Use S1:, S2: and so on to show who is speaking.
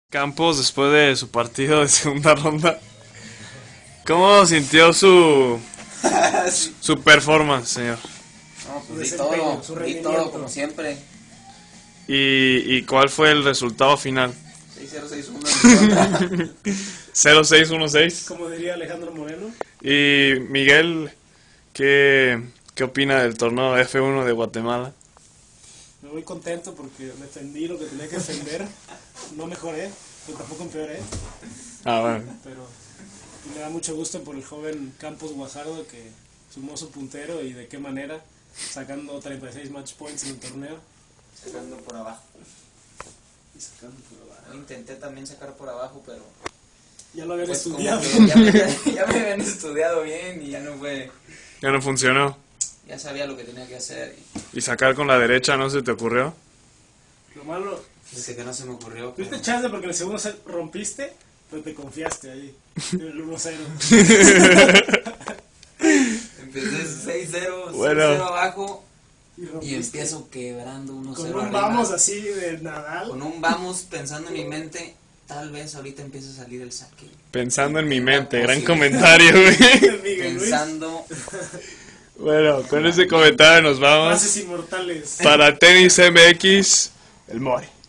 S1: Campos después de su partido de segunda ronda. ¿Cómo sintió su performance, señor?
S2: No, pues
S3: Su
S2: di
S3: rendimiento.
S2: todo como siempre.
S1: ¿Y cuál fue el resultado final?
S2: 6-0-6-1
S1: 0-6-1-6.
S3: Como diría Alejandro Moreno.
S1: Y Miguel, ¿qué opina del torneo F1 de Guatemala?
S3: Me voy contento porque defendí lo que tenía que defender. No mejoré, pero tampoco empeoré.
S1: Bueno.
S3: Pero me da mucho gusto por el joven Campos Guajardo que sumó su puntero y de qué manera, sacando 36 match points en el torneo.
S2: Sacando por abajo.
S3: Y sacando por abajo.
S2: Yo intenté también sacar por abajo, pero
S3: Ya lo habían
S2: pues como
S3: estudiado.
S2: que ya me habían estudiado bien y ya no fue.
S1: Ya no funcionó.
S2: Ya sabía lo que tenía que hacer.
S1: ¿Y sacar con la derecha no se te ocurrió?
S3: Lo malo,
S2: Dice que no se me ocurrió.
S3: tuviste
S2: pero-
S3: chance porque en el segundo set rompiste, pero te confiaste ahí. En el 1-0.
S2: Empecé 6-0,
S1: Bueno.
S2: 6-0 abajo
S3: Y
S2: y
S3: rompiste.
S2: empiezo quebrando 1-0
S3: Con un
S2: arriba.
S3: vamos así de Nadal.
S2: Con un vamos pensando en mi mente, tal vez ahorita empiece a salir el saque.
S1: Pensando en mi mente, gran
S2: Posible.
S1: comentario, güey.
S3: Miguel Luis.
S2: Pensando,
S1: Bueno, con ese comentario nos vamos.
S3: Frases inmortales.
S1: Para Tenis MX, el More.